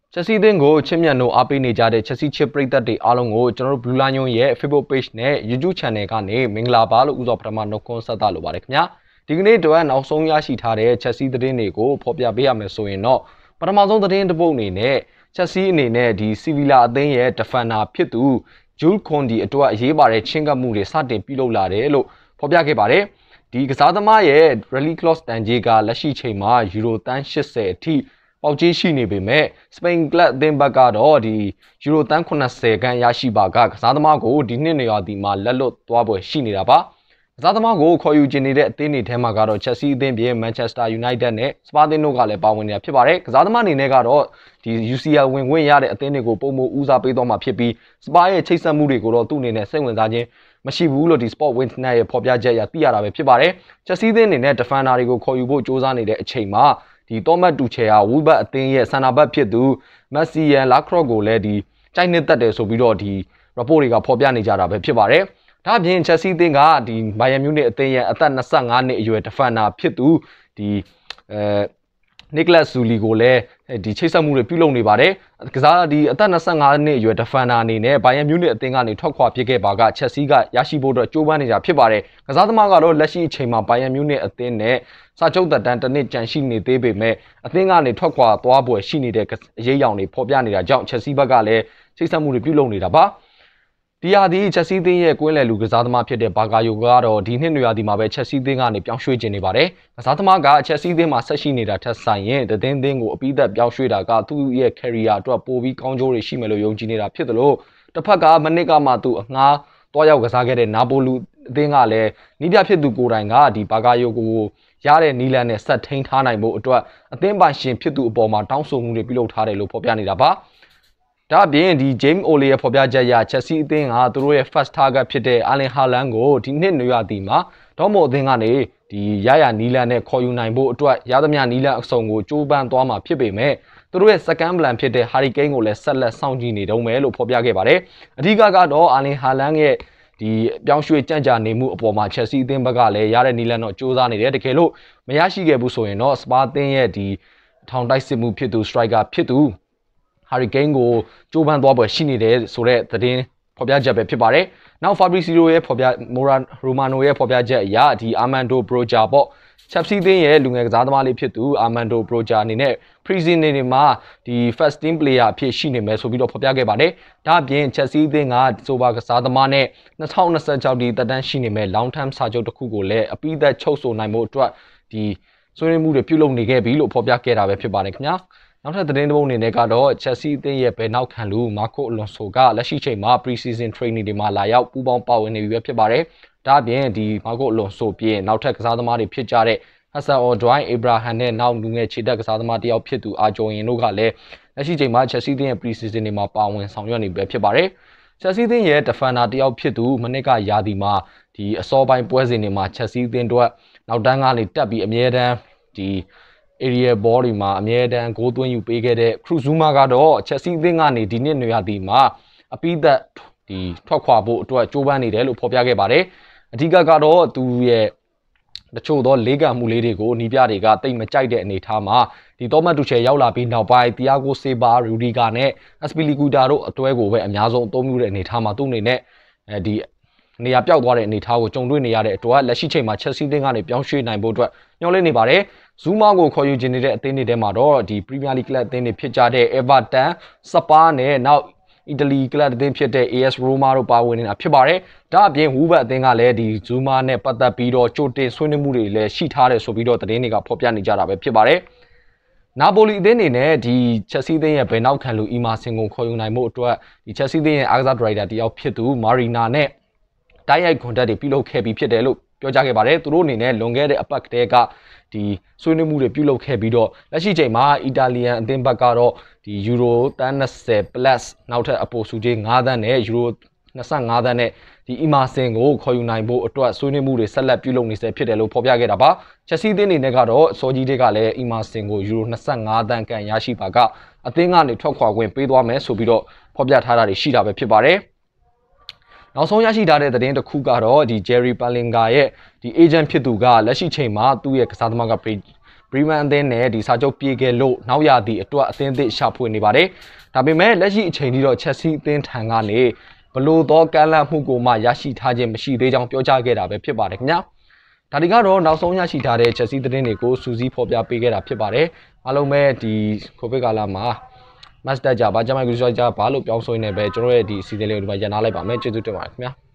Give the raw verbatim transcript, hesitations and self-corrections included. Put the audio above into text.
ချက်စီသင်းကိုချစ်မြတ်နိုးအားပေးနေကြတဲ့ချက်စီချစ်ပရိသတ်တွေအားလုံးကိုကျွန်တော်တို့ Blue Line ရဲ့ Facebook Page နဲ့ YouTube Channel ကနေမင်္ဂလာပါလို့ဥစွာပထမနှုတ်ခွန်းဆက်သလိုပါတယ်ခင်ဗျာဒီကနေ့တော့နောက်ဆုံးရရှိထားတဲ့ချက်စီသတင်းတွေကိုဖော်ပြပေးရမယ်ဆိုရင်တော့ပထမဆုံးသတင်းတစ်ပုဒ်အနေနဲ့ချက်စီအနေနဲ့ဒီစီဗီလာအသင်းရဲ့ Defender ဖြစ်သူဂျူးခွန်ဒီအတွက်အရေးပါတဲ့ချင်းကပ်မှုတွေစတင်ပြုလုပ်လာတယ်လို့ဖော်ပြခဲ့ပါတယ်ဒီကစားသမားရဲ့ Rally Clause တန်ကြေးကလက်ရှိချိန်မှာယူရိုသန်း၈၀အထိပေါက်ကြီးရှိနေပေမဲ့စပိန်ကလပ်အသင်းဘက်ကတော့ဒီယူရိုသန်း၇၀ခန့်ရရှိပါကကစားသမားကိုဒီနှစ်နေရာဒီမှာလက်လွတ်သွားပွဲရှိနေတာပါကစားသမားကိုခေါ်ယူခြင်းနေတဲ့အသင်းတွေထဲမှာကတော့ချက်စီအသင်းပြင်မန်ချက်စတာယူနိုက်တက်နဲ့စပါသင်းတို့ကလည်းပါဝင်နေတာဖြစ်ပါတယ်ကစားသမားအနေနဲ့ကတော့ဒီ ယူ စီ အယ် ဝင်ခွင့်ရတဲ့အသင်းတွေကိုပုံမဦးစားပေးသွားမှာဖြစ်ပြီးစပါရဲ့ချိတ်ဆက်မှုတွေကိုတော့သူ့အနေနဲ့စိတ်ဝင်စားခြင်းမရှိဘူးလို့ဒီ Sport Witness ရဲ့ဖော်ပြချက်အရသိရတာပဲဖြစ်ပါတယ်ချက်စီအသင်းအနေနဲ့ Defender တွေကိုခေါ်ယူဖို့စ조사နေတဲ့အချိန်မှာဒီတော့မတ်တူချေဟာဝူဘတ်အသင်းရဲ့ဆန်နာဘတ်ဖြစ်သူမက်ဆီယန်လာခရော့ကိုလည်းဒီကြိုက်နှစ်သက်တယ်ဆိုပြီးတော့ဒီ report တွေကဖော်ပြနေကြတာပဲဖြစ်ပါတယ်ဒါအပြင်ချက်စီအသင်းကဒီဘိုင်ယန်မြူနစ်အသင်းရဲ့အသက်၂၅နှစ်အရွယ် Defender ဖြစ်သူဒီအဲနီကလတ်ဇူလီကိုလည်းဒီချိတ်ဆက်မှုတွေပြုလုပ်နေပါတယ်ကစားဒီအသက်၂၅နှစ်အရွယ် Defender အနေနဲ့ဘိုင်ယန်မြူနစ်အသင်းကနေထွက်ခွာဖြစ်ခဲ့ပါကချက်စီကရရှိဖို့အတွက်ကြိုးပမ်းနေတာဖြစ်ပါတယ်ကစားသမားကတော့လက်ရှိအချိန်မှာဘိုင်ယန်မြူနစ်အသင်းနဲ့စာချုပ်သက်တမ်းတစ်နှစ်ကြန့်ရှိနေသေးပေမဲ့အသင်းကနေထွက်ခွာသွားပွဲရှိနေတဲ့အရေးအယောင်တွေဖော်ပြနေတာကြောင့်ချက်စီဘက်ကလည်းချိတ်ဆက်မှုတွေပြုလုပ်နေတာပါဒီဟာဒီချက်စီသင်းရဲ့ကွင်းလယ်လူကစားသမားဖြစ်တဲ့ဘာကာယိုကတော့ဒီနှစ်နွေရာသီမှာပဲချက်စီသင်းကနေပြောင်းရွှေ့ခြင်းနေပါတယ်ကစားသမားကချက်စီသင်းမှာဆက်ရှိနေတာထက်ဆိုင်ရင်သင်းသင်းကိုအပိသက်ပြောင်းရွှေ့တာကသူ့ရဲ့ career အတွက်ပိုပြီးကောင်းကျိုးတွေရှိမယ်လို့ယုံကြည်နေတာဖြစ်တယ်လို့တစ်ဖက်ကမနစ်ကမှသူအငှားတွားရောက်ကစားခဲ့တဲ့နာပိုလူအသင်းကလည်းနီးပြဖြစ်သူကိုယ်တိုင်ကဒီဘာကာယိုကိုရတဲ့နီလန်နဲ့ဆက်ထိန်ထားနိုင်ဖို့အတွက်အသင်းပိုင်ရှင်ဖြစ်သူအပေါ်မှာတောင်းဆိုမှုတွေပြုလုပ်ထားတယ်လို့ဖော်ပြနေတာပါဒါအပြင်ဒီ James Ole ရဲ့ဖော်ပြချက်အရချက်စီအသင်းကသူတို့ရဲ့ first target ဖြစ်တဲ့ Erling Haaland ကိုဒီနှစ်နွေရာသီမှာဒေါ်မိုအသင်းကနေဒီရရနီလန်နဲ့ခေါ်ယူနိုင်ဖို့အတွက်ရသမျှနီလန်အစုံကိုကြိုးပမ်းသွားမှာဖြစ်ပေမဲ့သူတို့ရဲ့ second plan ဖြစ်တဲ့ Harry Kane ကိုလည်းဆက်လက်စောင့်ကြည့်နေတုံးမယ်လို့ဖော်ပြခဲ့ပါတယ်အဓိကကတော့ Erling Haaland ရဲ့ဒီပြောင်းရွှေ့ကြံ့ကြာနေမှုအပေါ်မှာချက်စီအသင်းဘက်ကလည်းရတဲ့နီလန်တော့စ조사နေတယ်တကယ်လို့မရရှိခဲ့ဘူးဆိုရင်တော့စပါသင်းရဲ့ဒီထောင်တိုက်စစ်မှုဖြစ်သူ striker ဖြစ်သူHarry Kane ကိုကြိုးပမ်းသွားပွဲရှိနေတယ်ဆိုတဲ့သတင်းဖော်ပြချက်ပဲဖြစ်ပါတယ်။နောက် Fabrizio ရဲ့ဖော်ပြ Mora Romano ရဲ့ဖော်ပြချက်အရဒီ Armando Broja ပေါ့ချက်စီသင်းရဲ့လူငယ်ကစားသမားလေးဖြစ်သူ Armando Broja အနေနဲ့ pre-season တွေမှာဒီ first team player အဖြစ်ရှိနေမယ်ဆိုပြီးတော့ဖော်ပြခဲ့ပါတယ်။ဒါအပြင်ချက်စီသင်းကဆိုပါကစားသမားနဲ့၂၀၂၆ဒီသက်တမ်းရှိနေမယ် long term စာချုပ်တစ်ခုကိုလည်းအပိသက်ချုပ်ဆိုနိုင်မှုအတွက်ဒီဆွေးနွေးမှုတွေပြုလုပ်နေခဲ့ပြီလို့ဖော်ပြခဲ့တာပဲဖြစ်ပါတယ်ခင်ဗျာ။နောက်ထပ်သတင်းတစ်ပုဒ်အနေနဲ့ကတော့ချက်စီအသင်းရဲ့ဘယ်နောက်ခံလူမာကိုအလွန်ဆိုကလက်ရှိချိန်မှာ pre-season training တွေမှာလာရောက်ပူးပေါင်းပါဝင်နေပြီပဲဖြစ်ပါတယ်။ဒါအပြင်ဒီမာကိုအလွန်ဆိုပြင်နောက်ထပ်ကစားသမားတွေဖြစ်ကြတဲ့ Hassan Odoi, Abraham နဲ့နောက်လူငယ်ခြေတက်ကစားသမားတယောက်ဖြစ်သူအာဂျိုရင်တို့ကလည်းလက်ရှိချိန်မှာချက်စီအသင်းရဲ့ pre-season တွေမှာပါဝင်ဆောင်ရွက်နေပြီပဲဖြစ်ပါတယ်။ချက်စီအသင်းရဲ့ defender တယောက်ဖြစ်သူမနစ်ကရာသီမှာဒီအစောပိုင်းပွဲစဉ်တွေမှာချက်စီအသင်းတို့နောက်တန်းကနေတက်ပြီးအမြဲတမ်းဒီ area ball တွေမှာအမြဲတမ်းဂိုးသွင်းယူပေးခဲ့တဲ့ Cruzuma ကတော့ချက်စီအသင်းကနေဒီနှစ်နွေရာသီမှာအပိသက်ဒီထွက်ခွာဖို့အတွက်ကြိုးပမ်းနေတယ်လို့ဖော်ပြခဲ့ပါတယ်အဓိကကတော့သူရဲ့တချို့သောလေးကံမှုလေးတွေကိုနီးပြတွေကတိတ်မကြိုက်တဲ့အနေအထားမှာဒီတော့မတ်တူချေရောက်လာပြီးနောက်ပိုင်းတီယာဂိုဆေဘာရူဒီဂါနဲ့အစပီလီကူတာတို့အတွဲကိုပဲအများဆုံးအသုံးပြုတဲ့အနေအထားမှာသူ့အနေနဲ့အဲဒီနေရာပြောက်သွားတဲ့အနေအထားကိုကြုံတွေ့နေရတဲ့အတွက်လက်ရှိချိန်မှာချက်စီးသင်းကနေပြောင်းရွှေ့နိုင်ဖို့အတွက်ညှော်လင့်နေပါတယ်ဇူမာကိုခေါ်ယူခြင်းနေတဲ့အသင်းတွေထဲမှာတော့ဒီ Premier League ကလပ်အသင်းတွေဖြစ်ကြတဲ့ Everton, Spa နဲ့နောက်အီတလီကလပ်အသင်းဖြစ်တဲ့ အေ အက်စ် Roma တို့ပါဝင်နေတာဖြစ်ပါတယ်ဒါအပြင်ဝူဘတ်အသင်းကလည်းဒီဇူမာနဲ့ပတ်သက်ပြီးတော့ကြိုတင်ဆွေးနွေးမှုတွေလည်းရှိထားတယ်ဆိုပြီးတော့သတင်းတွေကဖော်ပြနေကြတာပဲဖြစ်ပါတယ်နာပိုလီအသင်းအနေနဲ့ဒီချက်စီးသင်းရဲ့ဘယ်နောက်ခံလူအီမာဆင်ကိုခေါ်ယူနိုင်မှုအတွက်ဒီချက်စီးသင်းရဲ့အားကစားဒရိုက်တာတယောက်ဖြစ်သူမာရီနာနဲ့တိုက်ရိုက်ကွန်တက်တွေပြုလုပ်ခဲ့ပြီးဖြစ်တယ်လို့ပြောကြားခဲ့ပါတယ်သူတို့အနေနဲ့လွန်ခဲ့တဲ့အပတ်ကတည်းကဒီဆွေးနွေးမှုတွေပြုလုပ်ခဲ့ပြီးတော့လက်ရှိချိန်မှာအီတာလီယန်အသင်းဘက်ကတော့ဒီယူရိုသန်း၂၀ plus နောက်ထပ်အပိုစုကြီး၅သန်းနဲ့ယူရို၂၅သန်းနဲ့ဒီအီမာဆင်ကိုခေါ်ယူနိုင်ဖို့အတွက်ဆွေးနွေးမှုတွေဆက်လက်ပြုလုပ်နေဆဲဖြစ်တယ်လို့ဖော်ပြခဲ့တာပါချက်စီးသင်းအနေနဲ့ကတော့စောကြီးတွေကလည်းအီမာဆင်ကိုယူရို၂၅သန်းကန်ရရှိပါကအသင်းကနေထွက်ခွာခွင့်ပေးသွားမယ်ဆိုပြီးတော့ဖော်ပြထားတာတွေရှိတာပဲဖြစ်ပါတယ်နောက်ဆုံးရရှိထားတဲ့သတင်းတစ်ခုကတော့ဒီ Jerry Palinga ရဲ့ဒီ agent ဖြစ်သူကလက်ရှိချိန်မှာသူ့ရဲ့ကစားသမားကဘရီမန်အသင်းနဲ့ဒီစာချုပ်ပြေခဲ့လို့နောက်ရသည့်အတွက်အသင်းသစ်ရှာဖွေနေပါတယ်ဒါပေမဲ့လက်ရှိအချိန်ထိတော့ချက်စီအသင်းထံကနေဘလို့သောကမ်းလှမ်းမှုကိုမှရရှိထားခြင်းမရှိသေးကြောင်းပြောကြားခဲ့တာပဲဖြစ်ပါတယ်ခင်ဗျာဒါဒီကတော့နောက်ဆုံးရရှိထားတဲ့ချက်စီသတင်းတွေကိုစူးစီးဖော်ပြပေးခဲ့တာဖြစ်ပါတယ်အားလုံးပဲဒီကိုဗစ်ကာလမှာမတ်တက်ကြပါကျမကူဆိုကြဘာလို့ပြောင်းဆိုနေပဲကျွန်တော်ရဲ့ဒီစီစဉ်လေးကိုဒီမှာရန်နာလိုက်ပါမယ်ကျေးဇူးတင်ပါတယ်ခင်ဗျာ